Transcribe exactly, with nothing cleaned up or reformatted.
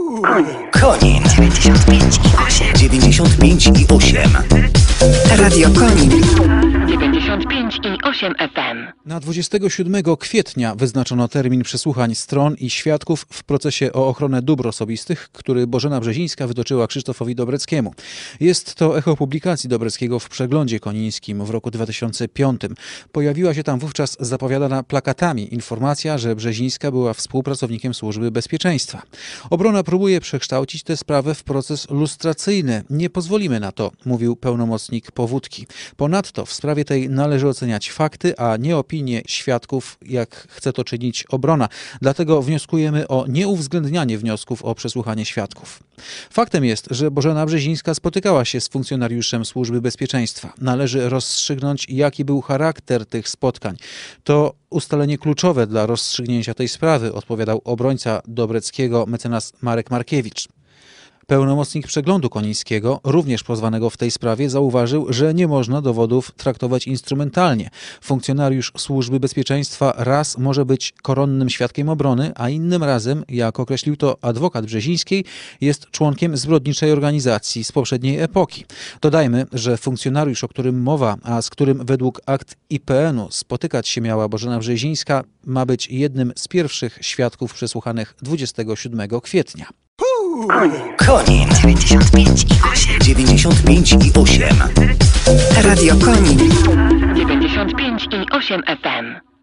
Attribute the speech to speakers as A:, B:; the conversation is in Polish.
A: Konin dziewięćdziesiąt pięć i osiem. dziewięćdziesiąt pięć i osiem. Radio Konin dziewięćdziesiąt pięć i osiem F M.
B: Na dwudziestego siódmego kwietnia wyznaczono termin przesłuchań stron i świadków w procesie o ochronę dóbr osobistych, który Bożena Brzezińska wytoczyła Krzysztofowi Dobreckiemu. Jest to echo publikacji Dobreckiego w Przeglądzie Konińskim w roku dwa tysiące piątym. Pojawiła się tam wówczas zapowiadana plakatami informacja, że Brzezińska była współpracownikiem Służby Bezpieczeństwa. Obrona próbuje przekształcić tę sprawę w proces lustracyjny. Nie pozwolimy na to, mówił pełnomocnik Powódki. Ponadto w sprawie tej należy oceniać fakty, a nie opinie świadków, jak chce to czynić obrona. Dlatego wnioskujemy o nieuwzględnianie wniosków o przesłuchanie świadków. Faktem jest, że Bożena Brzezińska spotykała się z funkcjonariuszem Służby Bezpieczeństwa. Należy rozstrzygnąć, jaki był charakter tych spotkań. To ustalenie kluczowe dla rozstrzygnięcia tej sprawy, odpowiadał obrońca Dobreckiego mecenas Marek Markiewicz. Pełnomocnik Przeglądu Konińskiego, również pozwanego w tej sprawie, zauważył, że nie można dowodów traktować instrumentalnie. Funkcjonariusz Służby Bezpieczeństwa raz może być koronnym świadkiem obrony, a innym razem, jak określił to adwokat Brzezińskiej, jest członkiem zbrodniczej organizacji z poprzedniej epoki. Dodajmy, że funkcjonariusz, o którym mowa, a z którym według akt I P N u spotykać się miała Bożena Brzezińska, ma być jednym z pierwszych świadków przesłuchanych dwudziestego siódmego kwietnia.
A: Konin dziewięćdziesiąt pięć i osiem. dziewięćdziesiąt pięć i osiem. Radio Konin dziewięćdziesiąt pięć i osiem F M.